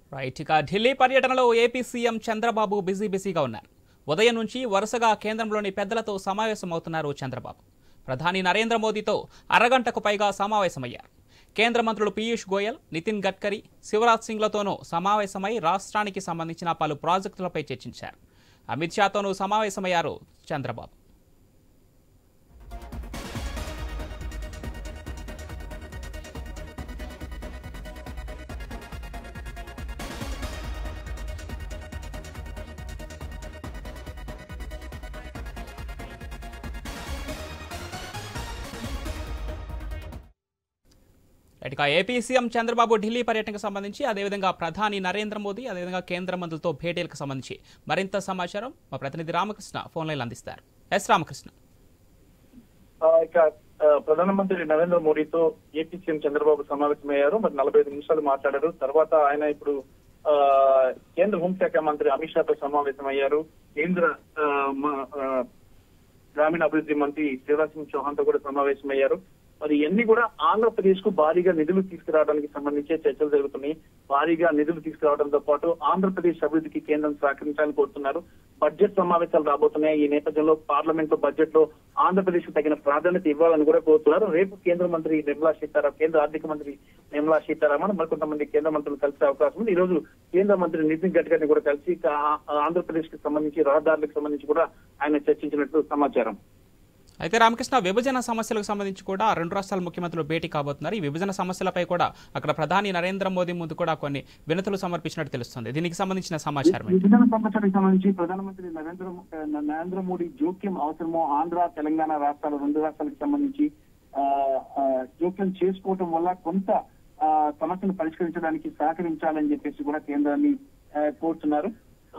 Right. ఇక ఢిల్లీ పర్యటనలో AP CM Chandrababu బిజీగా ఉన్నారు. ఉదయం నుంచి వరుసగా కేంద్రంలోని పెద్దలతో సమావేశమవుతున్నారు చంద్రబాబు. ప్రధాని నరేంద్ర మోదీతో అరగంటకు పైగా సమావేశమయ్యారు. కేంద్ర మంత్రులు పీయూష్ గోయల్, నితిన్ గడ్కరీ, శివరాజ్ సింగ్లతోనూ సమావేశమై రాష్ట్రానికి సంబంధించిన పలు ప్రాజెక్టులపై చర్చించారు. అమిత్ షాతోనూ సమావేశమయ్యారు చంద్రబాబు. ఇక ఏపీ సీఎం చంద్రబాబు ఢిల్లీ పర్యటనకు సంబంధించి, అదేవిధంగా ప్రధాని నరేంద్ర మోదీ, అదేవిధంగా కేంద్ర మంత్రులతో భేటీలకు సంబంధించి మరింత సమాచారం మా ప్రతినిధి రామకృష్ణ ఫోన్ లైన్ అందిస్తారు. ఎస్ రామకృష్ణ. ఇక ప్రధానమంత్రి నరేంద్ర మోడీతో ఏపీ సీఎం చంద్రబాబు సమావేశమయ్యారు. మరి 45 నిమిషాలు మాట్లాడారు. తర్వాత ఆయన ఇప్పుడు కేంద్ర హోంశాఖ మంత్రి అమిత్ షాతో సమావేశమయ్యారు. కేంద్ర గ్రామీణ అభివృద్ధి మంత్రి శివరాజ్ సింగ్ చౌహాన్ తో కూడా సమావేశమయ్యారు. మరి ఇవన్నీ కూడా ఆంధ్రప్రదేశ్ కు భారీగా నిధులు తీసుకురావడానికి సంబంధించే చర్చలు జరుగుతున్నాయి. భారీగా నిధులు తీసుకురావడంతో పాటు ఆంధ్రప్రదేశ్ అభివృద్ధికి కేంద్రం సహకరించాలని కోరుతున్నారు. బడ్జెట్ సమావేశాలు రాబోతున్నాయి. ఈ నేపథ్యంలో పార్లమెంట్ లో బడ్జెట్ లో ఆంధ్రప్రదేశ్ కు తగిన ప్రాధాన్యత ఇవ్వాలని కూడా కోరుతున్నారు. రేపు కేంద్ర మంత్రి నిర్మలా సీతారామన్, కేంద్ర ఆర్థిక మంత్రి నిర్మలా సీతారామన్ మరికొంతమంది కేంద్ర మంత్రులు కలిసే అవకాశం ఉంది. ఈ రోజు కేంద్ర మంత్రి నితిన్ గడ్కరీని కూడా కలిసి ఆంధ్రప్రదేశ్ కి సంబంధించి రహదారులకు సంబంధించి కూడా ఆయన చర్చించినట్లు సమాచారం. అయితే రామకృష్ణ, విభజన సమస్యలకు సంబంధించి కూడా రెండు రాష్ట్రాల ముఖ్యమంత్రులు భేటీ కాబోతున్నారు. ఈ విభజన సమస్యలపై కూడా అక్కడ ప్రధాని నరేంద్ర మోదీ ముందు కూడా కొన్ని వినతులు సమర్పించినట్టు తెలుస్తుంది. దీనికి సంబంధించిన సమాచారం. విభజన సమస్యలకు సంబంధించి ప్రధానమంత్రి నరేంద్ర మోడీ జోక్యం అవసరమో, ఆంధ్ర తెలంగాణ రాష్ట్రాలు రెండు రాష్ట్రాలకు సంబంధించి జోక్యం చేసుకోవటం వల్ల కొంత సమస్యను పరిష్కరించడానికి సహకరించాలని చెప్పేసి కూడా కేంద్రాన్ని కోరుతున్నారు.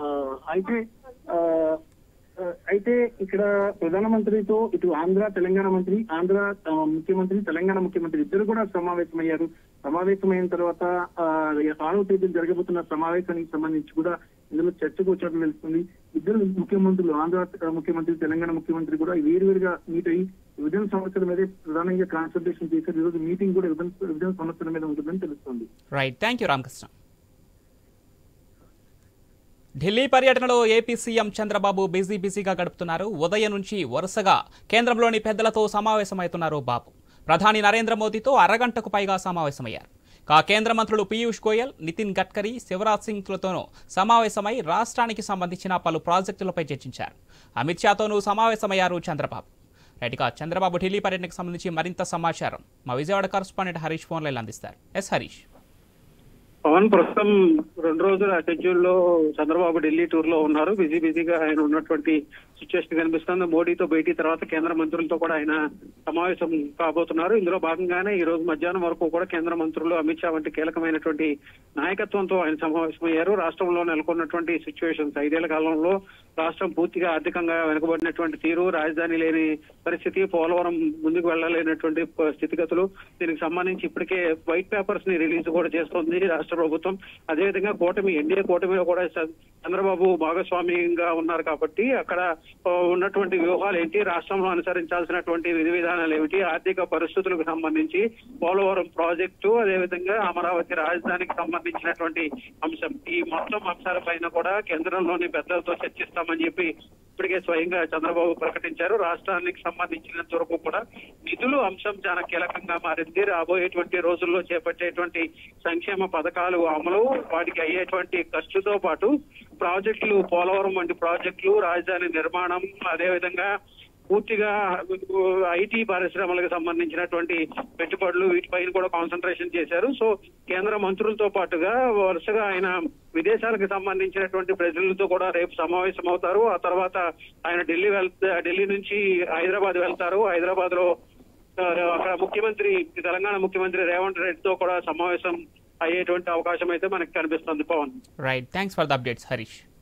అయితే ఇక్కడ ప్రధానమంత్రితో ఇటు ఆంధ్ర తెలంగాణ మంత్రి, ఆంధ్ర ముఖ్యమంత్రి, తెలంగాణ ముఖ్యమంత్రి ఇద్దరు కూడా సమావేశమయ్యారు. సమావేశమైన తర్వాత 6వ తేదీ జరగబోతున్న సమావేశానికి సంబంధించి కూడా ఇందులో చర్చకు వచ్చినట్లు తెలుస్తుంది. ఇద్దరు ముఖ్యమంత్రులు, ఆంధ్ర ముఖ్యమంత్రి, తెలంగాణ ముఖ్యమంత్రి కూడా వేరువేరుగా మీట్ అయ్యి విభజన సమస్యల మీదే ప్రధానంగా కాన్సల్టేషన్ చేశారు. ఈ రోజు మీటింగ్ కూడా విభజన సమస్యల మీద ఉంటుందని తెలుస్తుంది. Right, thank you Ramakrishna. Delhi పర్యటనలో ఏపీ సీఎం చంద్రబాబు బిజీగా గడుపుతున్నారు. ఉదయం నుంచి వరుసగా కేంద్రంలోని పెద్దలతో సమావేశమవుతున్నారు బాబు. ప్రధాని నరేంద్ర మోదీతో అరగంటకు పైగా సమావేశమయ్యారు. కేంద్ర మంత్రులు పీయూష్ గోయల్, నితిన్ గడ్కరీ, శివరాజ్ సింగ్లతోనూ సమావేశమై రాష్ట్రానికి సంబంధించిన పలు ప్రాజెక్టులపై చర్చించారు. అమిత్ షాతోనూ సమావేశమయ్యారు చంద్రబాబు. రైట్గా చంద్రబాబు ఢిల్లీ పర్యటనకు సంబంధించి మరింత సమాచారం మా Vijayawada correspondent Harish phone line అందిస్తారు. ఎస్ హరీష్. పవన్, ప్రస్తుతం 2 రోజుల షెడ్యూల్లో చంద్రబాబు ఢిల్లీ టూర్ లో ఉన్నారు. బిజీగా ఆయన ఉన్నటువంటి సిచ్యువేషన్ కనిపిస్తుంది. మోడీతో భేటీ తర్వాత కేంద్ర మంత్రులతో కూడా ఆయన సమావేశం కాబోతున్నారు. ఇందులో భాగంగానే ఈ రోజు మధ్యాహ్నం వరకు కూడా కేంద్ర మంత్రులు అమిత్ షా వంటి కీలకమైనటువంటి నాయకత్వంతో ఆయన సమావేశమయ్యారు. రాష్ట్రంలో నెలకొన్నటువంటి సిచ్యువేషన్స్, 5 ఏళ్ల కాలంలో రాష్ట్రం పూర్తిగా ఆర్థికంగా వెనుకబడినటువంటి తీరు, రాజధాని లేని పరిస్థితి, పోలవరం ముందుకు వెళ్లలేనటువంటి స్థితిగతులు, దీనికి సంబంధించి ఇప్పటికే వైట్ పేపర్స్ ని రిలీజ్ కూడా చేస్తోంది రాష్ట్ర ప్రభుత్వం. అదేవిధంగా ఎన్డీఏ కూటమిలో కూడా చంద్రబాబు భాగస్వామ్యంగా ఉన్నారు కాబట్టి అక్కడ ఉన్నటువంటి వ్యూహాలు ఏంటి, రాష్ట్రంలో అనుసరించాల్సినటువంటి విధి విధానాలు ఏమిటి, ఆర్థిక పరిస్థితులకు సంబంధించి, పోలవరం ప్రాజెక్టు, అదేవిధంగా అమరావతి రాజధానికి సంబంధించినటువంటి అంశం, ఈ మొత్తం అంశాలపైన కూడా కేంద్రంలోని పెద్దలతో చర్చిస్తామని చెప్పి ఇప్పటికే స్వయంగా చంద్రబాబు ప్రకటించారు. రాష్ట్రానికి సంబంధించినంత వరకు కూడా నిధులు అంశం చాలా కీలకంగా మారింది. రాబోయేటువంటి రోజుల్లో చేపట్టేటువంటి సంక్షేమ పథకాలు అమలు, వాటికి అయ్యేటువంటి ఖర్చుతో పాటు ప్రాజెక్టులు, పోలవరం వంటి ప్రాజెక్టులు, రాజధాని నిర్మాణం, అదేవిధంగా పూర్తిగా ఐటీ పరిశ్రమలకు సంబంధించినటువంటి పెట్టుబడులు, వీటిపైన కూడా కాన్సన్ట్రేషన్ చేశారు. సో కేంద్ర మంత్రులతో పాటుగా వరుసగా ఆయన విదేశాలకు సంబంధించినటువంటి ప్రజలతో కూడా రేపు సమావేశం అవుతారు. ఆ తర్వాత ఆయన ఢిల్లీ నుంచి హైదరాబాద్ వెళ్తారు. హైదరాబాద్ లో అక్కడ తెలంగాణ ముఖ్యమంత్రి రేవంత్ రెడ్డితో కూడా సమావేశం అయ్యేటువంటి అవకాశం అయితే మనకు కనిపిస్తుంది. Pawan. Right, thanks for the updates Harish.